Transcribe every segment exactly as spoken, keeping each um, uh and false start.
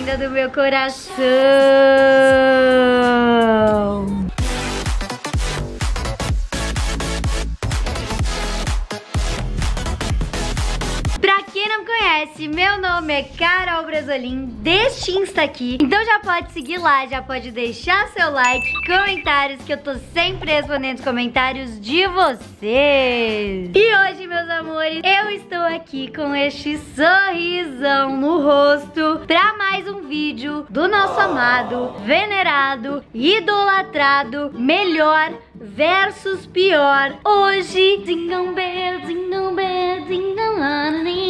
linda do meu coração. Pra quem não conhece, meu nome é Carol Brasolim, deste Insta aqui. Então já pode seguir lá, já pode deixar seu like, comentários, que eu tô sempre respondendo os comentários de vocês. E hoje, meus amores, eu estou aqui com este sorrisão no rosto pra mais um vídeo do nosso amado, venerado, idolatrado, melhor versus pior. Hoje, Jingle Bell, Jingle Bell, Jingle All the Way.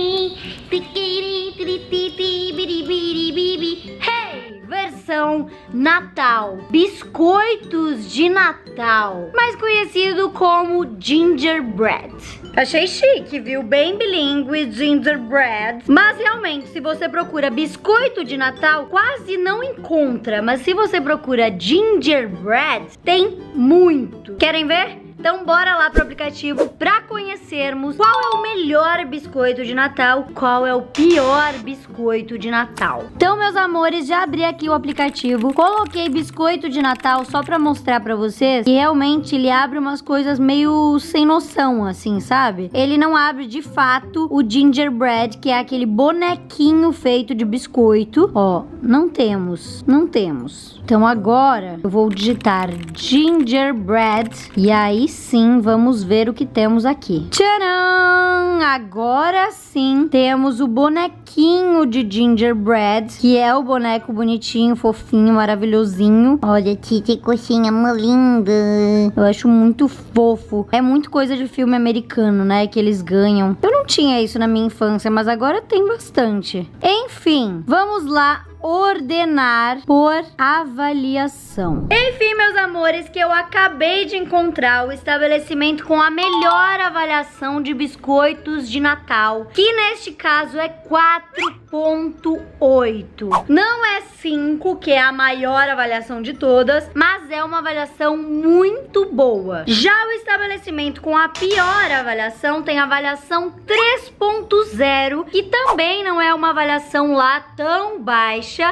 Hey! Versão Natal. Biscoitos de Natal, mais conhecido como gingerbread. Achei chique, viu? Bem bilíngue, gingerbread. Mas realmente, se você procura biscoito de Natal, quase não encontra. Mas se você procura gingerbread, tem muito. Querem ver? Então bora lá pro aplicativo pra conhecermos qual é o melhor biscoito de Natal, qual é o pior biscoito de Natal. Então, meus amores, já abri aqui o aplicativo, coloquei biscoito de Natal só pra mostrar pra vocês que realmente ele abre umas coisas meio sem noção, assim, sabe? Ele não abre de fato o gingerbread, que é aquele bonequinho feito de biscoito. Ó, não temos, não temos. Então agora eu vou digitar gingerbread e aí sim, vamos ver o que temos aqui. Tcharam! Agora sim, temos o bonequinho de gingerbread, que é o boneco bonitinho, fofinho, maravilhosinho. Olha aqui, que coxinha linda. Eu acho muito fofo. É muito coisa de filme americano, né, que eles ganham. Eu não tinha isso na minha infância, mas agora tem bastante. Enfim, vamos lá ordenar por avaliação. Enfim, meus amores, que eu acabei de encontrar o estabelecimento com a melhor avaliação de biscoitos de Natal, que neste caso é quatro ponto oito. Não é cinco, que é a maior avaliação de todas, mas é uma avaliação muito boa. Já o estabelecimento com a pior avaliação tem avaliação três ponto zero, que também não é uma avaliação lá tão baixa,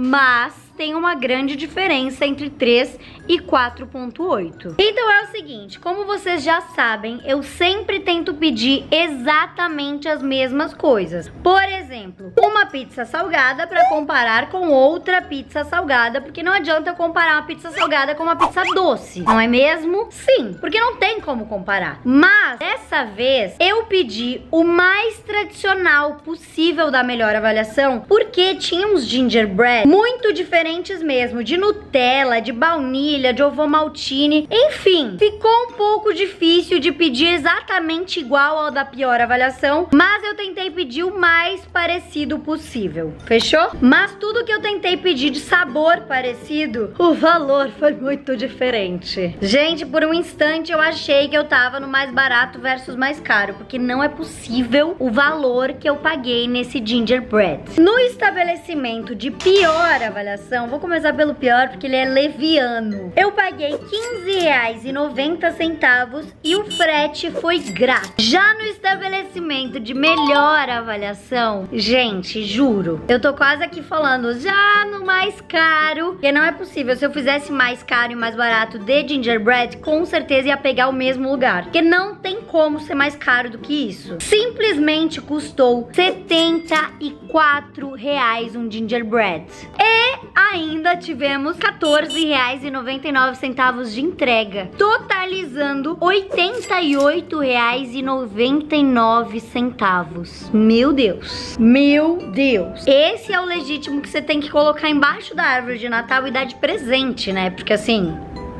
mas tem uma grande diferença entre três e quatro ponto oito. Então é o seguinte, como vocês já sabem, eu sempre tento pedir exatamente as mesmas coisas. Por exemplo, uma pizza salgada para comparar com outra pizza salgada, porque não adianta eu comparar uma pizza salgada com uma pizza doce, não é mesmo? Sim, porque não tem como comparar. Mas dessa vez eu pedi o mais tradicional possível da melhor avaliação, porque tinha uns gingerbread muito diferentes mesmo, de Nutella, de baunilha, de ovomaltine, enfim, ficou um pouco difícil de pedir exatamente igual ao da pior avaliação, mas eu tentei pedir o mais parecido possível, fechou? Mas tudo que eu tentei pedir de sabor parecido, o valor foi muito diferente. Gente, por um instante eu achei que eu tava no mais barato versus mais caro, porque não é possível o valor que eu paguei nesse gingerbread. No estabelecimento de pior avaliação, vou começar pelo pior porque ele é leviano. Eu paguei quinze reais e noventa centavos e o frete foi grátis. Já no estabelecimento de melhor avaliação, gente, juro, eu tô quase aqui falando já no mais caro, porque não é possível. Se eu fizesse mais caro e mais barato de gingerbread, com certeza ia pegar o mesmo lugar, porque não tem como ser mais caro do que isso. Simplesmente custou setenta e quatro reais um gingerbread. E ainda tivemos quatorze reais e noventa e nove centavos de entrega, totalizando oitenta e oito reais e noventa e nove centavos. Meu Deus, meu Deus. Esse é o legítimo que você tem que colocar embaixo da árvore de Natal e dar de presente, né? Porque assim,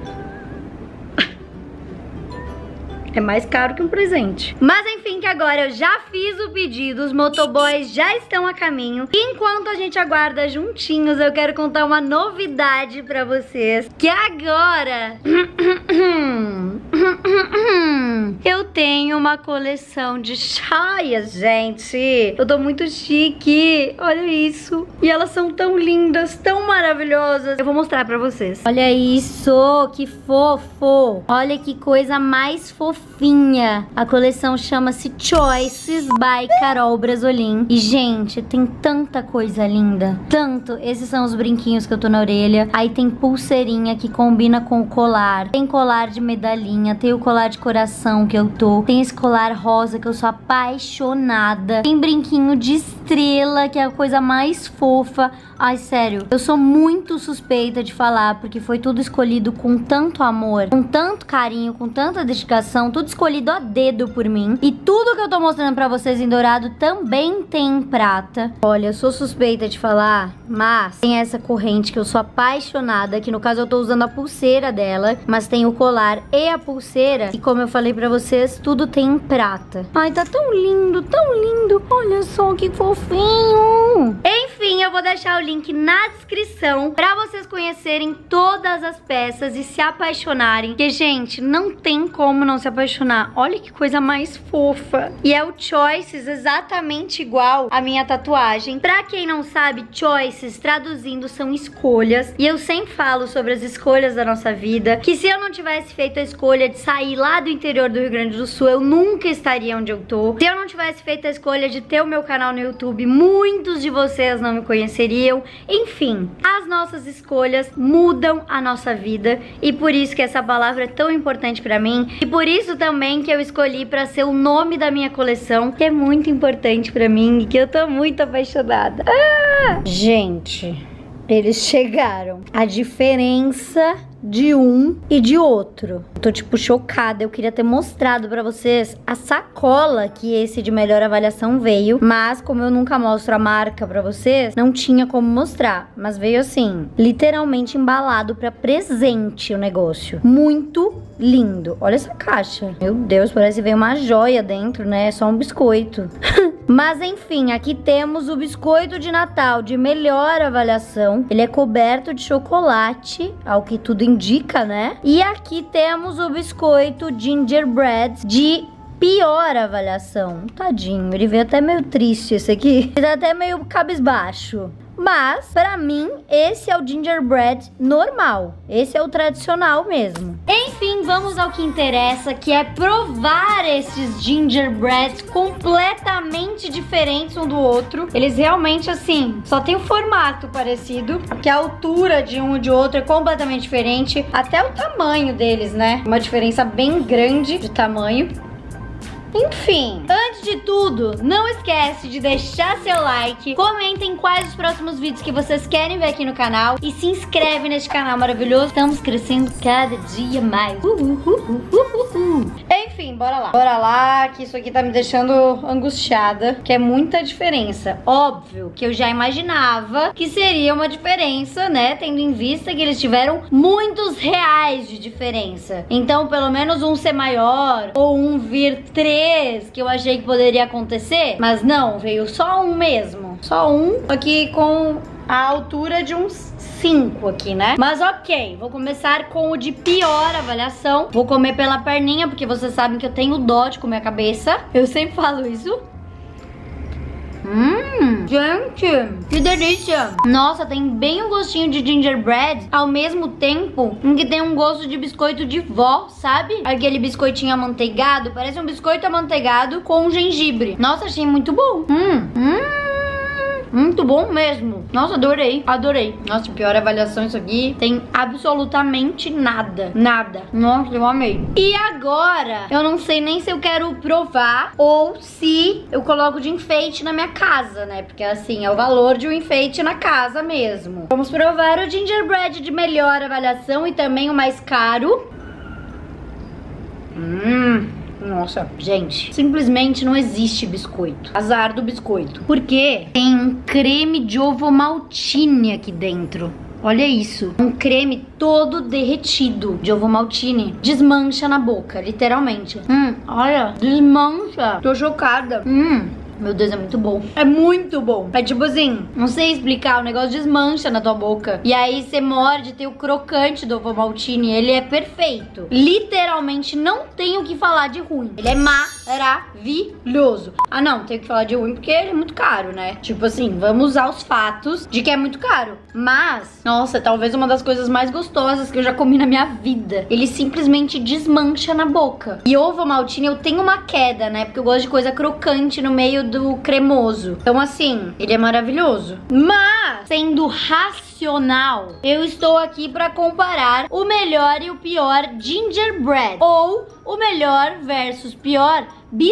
é mais caro que um presente. Mas enfim, que agora eu já fiz o pedido, os motoboys já estão a caminho. E enquanto a gente aguarda juntinhos, eu quero contar uma novidade pra vocês. Que agora eu tenho uma coleção de joias, gente. Eu tô muito chique, olha isso. E elas são tão lindas, tão maravilhosas. Eu vou mostrar pra vocês. Olha isso, que fofo. Olha que coisa mais fofa. fofinha. A coleção chama-se Choices by Carol Brasolin. E, gente, tem tanta coisa linda. Tanto. Esses são os brinquinhos que eu tô na orelha. Aí tem pulseirinha que combina com o colar. Tem colar de medalhinha. Tem o colar de coração que eu tô. Tem esse colar rosa que eu sou apaixonada. Tem brinquinho de estrela, que é a coisa mais fofa. Ai, sério, eu sou muito suspeita de falar, porque foi tudo escolhido com tanto amor, com tanto carinho, com tanta dedicação, tudo escolhido a dedo por mim. E tudo que eu tô mostrando pra vocês em dourado também tem em prata. Olha, eu sou suspeita de falar, mas tem essa corrente que eu sou apaixonada, que no caso eu tô usando a pulseira dela, mas tem o colar e a pulseira, e como eu falei pra vocês, tudo tem em prata. Ai, tá tão lindo, tão lindo. Olha só que fofinho. Enfim, eu vou deixar o link link na descrição pra vocês conhecerem todas as peças e se apaixonarem. Porque, gente, não tem como não se apaixonar. Olha que coisa mais fofa. E é o Choices exatamente igual à minha tatuagem. Pra quem não sabe, Choices, traduzindo, são escolhas. E eu sempre falo sobre as escolhas da nossa vida. Que se eu não tivesse feito a escolha de sair lá do interior do Rio Grande do Sul, eu nunca estaria onde eu tô. Se eu não tivesse feito a escolha de ter o meu canal no YouTube, muitos de vocês não me conheceriam. Enfim, as nossas escolhas mudam a nossa vida e por isso que essa palavra é tão importante pra mim e por isso também que eu escolhi pra ser o nome da minha coleção, que é muito importante pra mim e que eu tô muito apaixonada. Ah! Gente, eles chegaram. A diferença de um e de outro. Tô tipo chocada, eu queria ter mostrado pra vocês a sacola que esse de melhor avaliação veio, mas como eu nunca mostro a marca pra vocês, não tinha como mostrar, mas veio assim, literalmente embalado pra presente o negócio. Muito lindo. Olha essa caixa. Meu Deus, parece que veio uma joia dentro, né? É só um biscoito. Mas enfim, aqui temos o biscoito de Natal de melhor avaliação. Ele é coberto de chocolate, ao que tudo indica, né? E aqui temos o biscoito gingerbread de pior avaliação. Tadinho, ele veio até meio triste esse aqui. Ele tá até meio cabisbaixo. Mas, pra mim, esse é o gingerbread normal. Esse é o tradicional mesmo. Enfim, vamos ao que interessa, que é provar esses gingerbreads completamente diferentes um do outro. Eles realmente, assim, só tem o formato parecido, que a altura de um e de outro é completamente diferente. Até o tamanho deles, né? Uma diferença bem grande de tamanho. Enfim, antes de tudo, não esquece de deixar seu like, comentem quais os próximos vídeos que vocês querem ver aqui no canal e se inscreve neste canal maravilhoso. Estamos crescendo cada dia mais. Uhul, uhul, uhul, uhul. Enfim, bora lá. Bora lá, que isso aqui tá me deixando angustiada, que é muita diferença. Óbvio que eu já imaginava que seria uma diferença, né, tendo em vista que eles tiveram muitos reais de diferença. Então, pelo menos um ser maior ou um vir três, que eu achei que poderia acontecer, mas não, veio só um mesmo. Só um aqui com a altura de uns cinco aqui, né? Mas ok, vou começar com o de pior avaliação. Vou comer pela perninha, porque vocês sabem que eu tenho dó de comer a cabeça. Eu sempre falo isso. Hum, gente, que delícia. Nossa, tem bem um gostinho de gingerbread, ao mesmo tempo em que tem um gosto de biscoito de vó, sabe? Aquele biscoitinho amanteigado, parece um biscoito amanteigado com gengibre. Nossa, achei muito bom. Hum, hum. Muito bom mesmo. Nossa, adorei, adorei. Nossa, pior avaliação isso aqui. Tem absolutamente nada. Nada. Nossa, eu amei. E agora, eu não sei nem se eu quero provar ou se eu coloco de enfeite na minha casa, né? Porque assim, é o valor de um enfeite na casa mesmo. Vamos provar o gingerbread de melhor avaliação e também o mais caro. Hum... Nossa, gente, simplesmente não existe biscoito. Azar do biscoito. Porque tem um creme de ovo maltine aqui dentro. Olha isso. Um creme todo derretido de ovo maltine. Desmancha na boca, literalmente. Hum, olha, desmancha. Tô chocada. Hum. Meu Deus, é muito bom. É muito bom. É tipo assim, não sei explicar, o negócio desmancha na tua boca. E aí você morde, tem o crocante do ovo maltine. Ele é perfeito. Literalmente não tem o que falar de ruim. Ele é maravilhoso. maravilhoso. Ah, não, tenho que falar de ruim porque ele é muito caro, né? Tipo assim, vamos usar os fatos de que é muito caro. Mas, nossa, talvez uma das coisas mais gostosas que eu já comi na minha vida. Ele simplesmente desmancha na boca. E ovo maltine eu tenho uma queda, né? Porque eu gosto de coisa crocante no meio do cremoso. Então, assim, ele é maravilhoso. Mas, sendo racional, eu estou aqui pra comparar o melhor e o pior gingerbread. Ou o melhor versus pior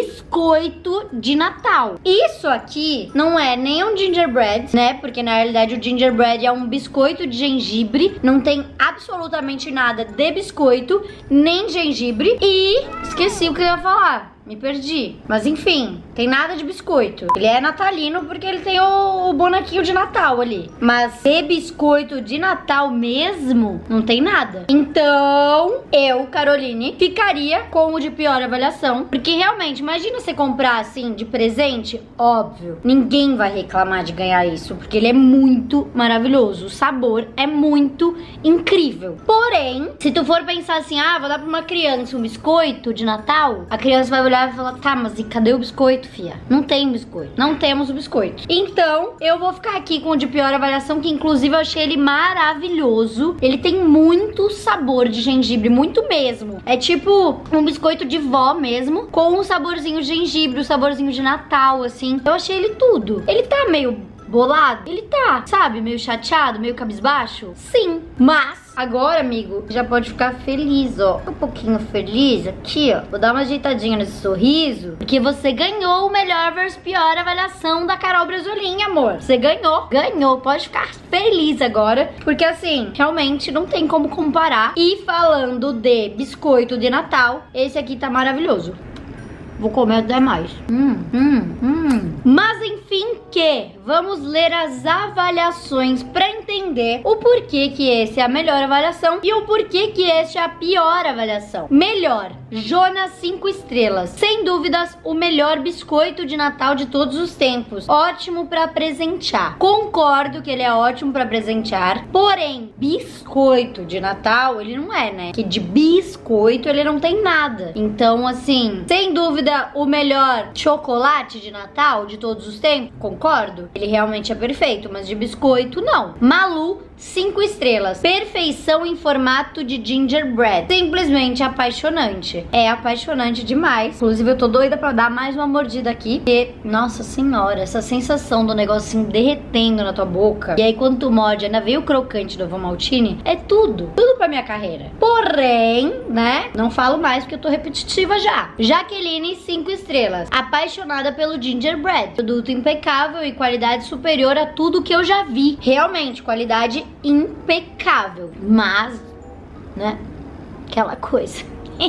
biscoito de Natal. Isso aqui não é nem um gingerbread, né? Porque na realidade o gingerbread é um biscoito de gengibre. Não tem absolutamente nada de biscoito, nem gengibre. E esqueci o que eu ia falar. Me perdi. Mas enfim, tem nada de biscoito. Ele é natalino porque ele tem o, o bonequinho de Natal ali. Mas de biscoito de Natal mesmo, não tem nada. Então, eu, Caroline, ficaria com o de pior avaliação. Porque realmente, imagina você comprar assim de presente. Óbvio, ninguém vai reclamar de ganhar isso. Porque ele é muito maravilhoso. O sabor é muito incrível. Porém, se tu for pensar assim, ah, vou dar pra uma criança um biscoito de Natal, a criança vai olhar e falar, tá, mas e cadê o biscoito, fia? Não tem biscoito. Não temos o biscoito. Então, eu vou ficar aqui com o de pior avaliação, que inclusive eu achei ele maravilhoso. Ele tem muito sabor de gengibre, muito mesmo. É tipo um biscoito de vó mesmo, com um saborzinho de gengibre, um saborzinho de Natal, assim. Eu achei ele tudo. Ele tá meio bolado? Ele tá, sabe? Meio chateado, meio cabisbaixo? Sim, mas agora, amigo, já pode ficar feliz, ó. Um pouquinho feliz aqui, ó. Vou dar uma ajeitadinha nesse sorriso, porque você ganhou o melhor versus pior avaliação da Carol Brasolim, amor. Você ganhou, ganhou. Pode ficar feliz agora, porque assim, realmente não tem como comparar. E falando de biscoito de Natal, esse aqui tá maravilhoso. Vou comer até mais. Hum, hum, hum. Mas enfim que vamos ler as avaliações pra entender o porquê que esse é a melhor avaliação e o porquê que este é a pior avaliação. Melhor, Jonas cinco estrelas. Sem dúvidas, o melhor biscoito de Natal de todos os tempos. Ótimo pra presentear. Concordo que ele é ótimo pra presentear. Porém, biscoito de Natal, ele não é, né? Que de biscoito ele não tem nada. Então, assim, sem dúvida, o melhor chocolate de Natal de todos os tempos, concordo, ele realmente é perfeito, mas de biscoito não. Malu, cinco estrelas. Perfeição em formato de gingerbread. Simplesmente apaixonante. É apaixonante demais. Inclusive eu tô doida pra dar mais uma mordida aqui, porque, nossa senhora, essa sensação do negocinho derretendo na tua boca, e aí quando tu morde ainda veio o crocante do ovo maltine, é tudo, tudo pra minha carreira. Porém, né, não falo mais porque eu tô repetitiva já. Jaqueline, cinco estrelas. Apaixonada pelo gingerbread. Produto impecável e qualidade superior a tudo que eu já vi. Realmente, qualidade impecável. Mas, né, aquela coisa.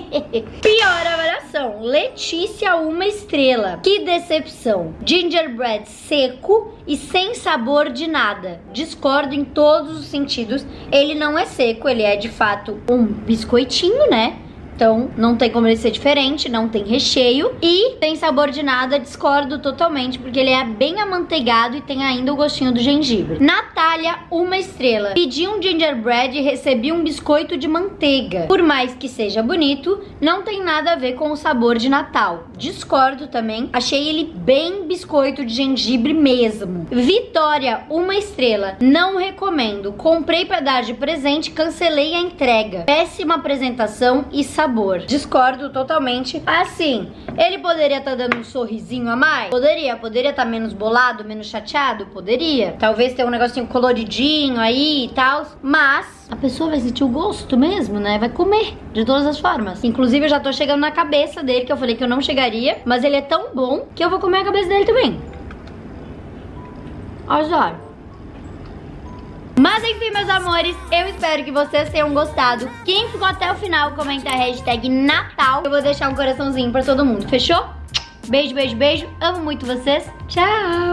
Pior avaliação, Letícia, uma estrela. Que decepção. Gingerbread seco e sem sabor de nada. Discordo em todos os sentidos. Ele não é seco, ele é de fato um biscoitinho, né? Então, não tem como ele ser diferente, não tem recheio e tem sabor de nada, discordo totalmente, porque ele é bem amanteigado e tem ainda o gostinho do gengibre. Natália, uma estrela. Pedi um gingerbread e recebi um biscoito de manteiga. Por mais que seja bonito, não tem nada a ver com o sabor de Natal. Discordo também, achei ele bem biscoito de gengibre mesmo. Vitória, uma estrela. Não recomendo. Comprei pra dar de presente, cancelei a entrega. Péssima apresentação e sabor. Discordo totalmente. Assim, ele poderia estar tá dando um sorrisinho a mais? Poderia. Poderia estar tá menos bolado, menos chateado? Poderia. Talvez ter um negocinho coloridinho aí e tal. Mas a pessoa vai sentir o gosto mesmo, né? Vai comer de todas as formas. Inclusive, eu já tô chegando na cabeça dele, que eu falei que eu não chegaria. Mas ele é tão bom que eu vou comer a cabeça dele também. Azar. Mas enfim, meus amores, eu espero que vocês tenham gostado. Quem ficou até o final, comenta a hashtag Natal. Eu vou deixar um coraçãozinho pra todo mundo, fechou? Beijo, beijo, beijo. Amo muito vocês. Tchau!